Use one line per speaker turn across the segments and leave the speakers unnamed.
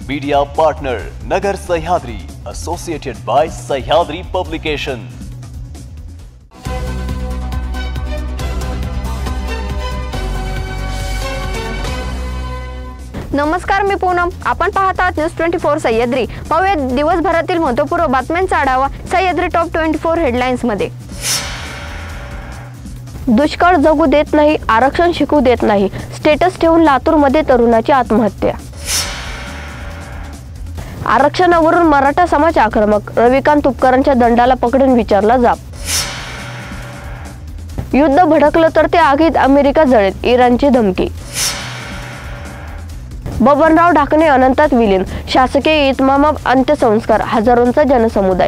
Media partner Nagar Sahyadri, associated by Sahyadri Publication.
नमस्कार, मी पूनम. आपण पाहत आहात न्यूज 24 सह्याद्री. पाहूया दिवसभरातील महत्त्वपूर्ण बातम्यांचा आढावा सह्याद्री टॉप 24 हेडलाईन्स मध्ये. दुष्काळ जगू देत नाही, आरक्षण शिकू देत नाही, स्टेटस ठेवून लातूरमध्ये तरुणाची आत्महत्या. आरक्षणावरून मराठा समाज आक्रमक, रविकांत तुपकरांच्या दंडाला पकडून विचारला जाब. युद्ध भडकलं तर ते आगीत अमेरिका जळेल, इराणची धमकी. बबनराव ढाकणे अनंतात विलीन, शासकीय इतमामात अंत्यसंस्कार, हजारोंचा जनसमुदाय.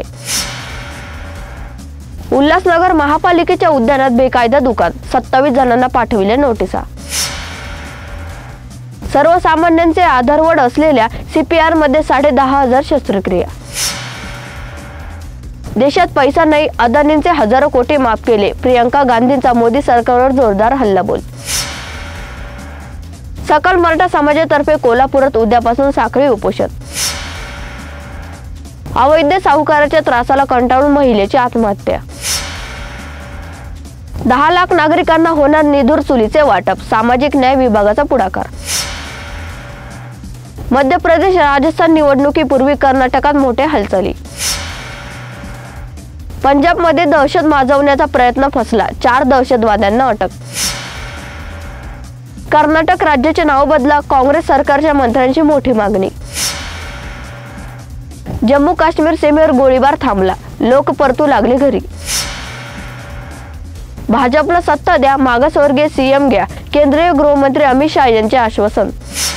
उल्हासनगर महापालिकेच्या उद्यानात बेकायदा दुकान, 27 जणांना पाठविल्या नोटिसा. सर्वसामान्यांचे आधारवड असलेल्या CPR मध्ये 10,500 शस्त्रक्रिया. देशात पैसा नाही, अदानींचे हजारो कोटी माफ केले, प्रियंका गांधींचा मोदी सरकारवर जोरदार हल्लाबोल. सकल मराठा समाजातर्फे कोल्हापुरात उद्यापासून साखळी उपोषण. अवैध साहुकाराच्या त्रासाला कंटाळून महिलेची आत्महत्या. 10 लाख नागरिकांना होणार निधूर चुलीचे वाटप, सामाजिक न्याय विभागाचा पुढाकार. मध्य प्रदेश राजस्थान निवडणुकीपूर्वी कर्नाटकात मोठ्या हालचाली. पंजाबमध्ये दहशत माजवण्याचा प्रयत्न फसला, 4 दहशतवाद्यांना अटक. कर्नाटक राज्याचे नाव बदला, काँग्रेस सरकारच्या मंत्र्यांची मोठी मागणी. जम्मू काश्मीर सीमेवर गोळीबार थांबला, लोक परतू लागले घरी. भाजपला सत्ता द्या, मागासवर्गीय CM घ्या, केंद्रीय गृहमंत्री अमित शहा यांचे आश्वासन.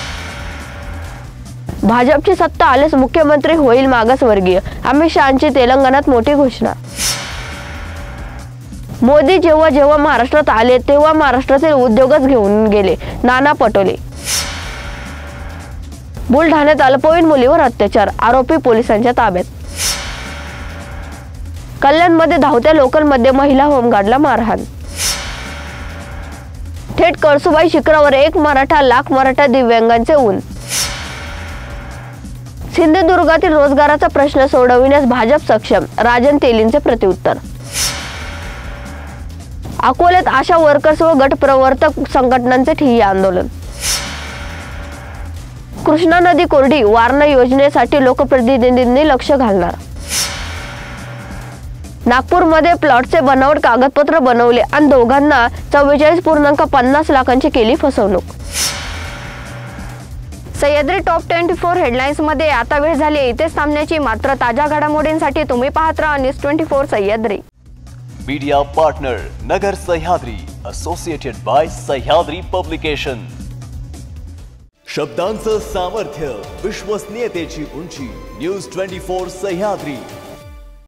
भाजपची सत्ता आल्यास मुख्यमंत्री होईल मागासवर्गीय, अमित शहांची तेलंगणात मोठी घोषणा. मोदी जेव्हा महाराष्ट्रात आले तेव्हा महाराष्ट्रातील उद्योगच घेऊन गेले, नाना पटोले. बुलढाण्यात अल्पवयीन मुलीवर अत्याचार, आरोपी पोलिसांच्या ताब्यात. कल्याणमध्ये धावत्या लोकलमध्ये महिला होमगार्डला मारहाण. थेट कळसुबाई शिखरावर 1 मराठा, लाख मराठा दिव्यांगांचे ऊन. सिंधुदुर्गातील रोजगाराचा प्रश्न सोडविण्यास भाजप सक्षम, राजन तेलींचे प्रत्युत्तर. अकोल्यात आशा वर्कर्स व गट प्रवर्तक संघटनांचे ठिय्या आंदोलन. कृष्णा नदी कोरडी, वारणा योजनेसाठी लोकप्रतिनिधींनी लक्ष घालणार. नागपूरमध्ये प्लॉटचे बनावट कागदपत्र बनवले आणि दोघांना 44.50 लाखांची केली फसवणूक. सह्याद्री टॉप 24 हेडलाईन्स मध्ये आता वेळ झाली इथेच थांबण्याची. मात्र ताज्या घडामोडींसाठी तुम्ही पाहत राहा news 24 Sahyadri.
Media partner Nagar Sahyadri, associated by Sahyadri Publication. शब्दांचं सामर्थ्य, विश्वसनीयतेची उंची, न्यूज 24 सह्याद्री.